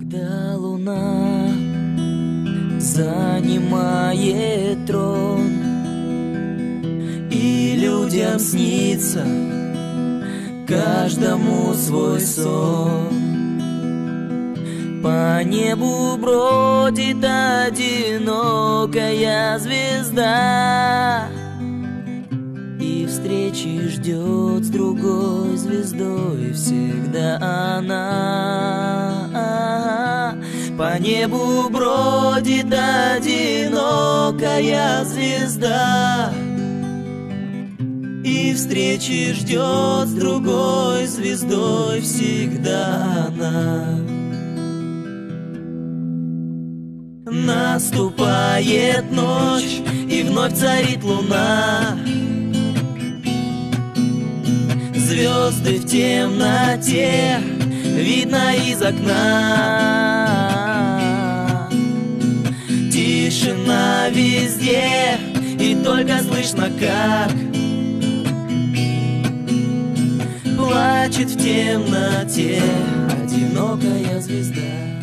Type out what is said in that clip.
Когда луна занимает трон, и людям снится каждому свой сон, по небу бродит одинокая звезда, и встречи ждет с другой звездой всегда она. По небу бродит одинокая звезда, и встречи ждет с другой звездой всегда она. Наступает ночь, и вновь царит луна. Звезды в темноте видно из окна. Тишина везде, и только слышно, как плачет в темноте одинокая звезда.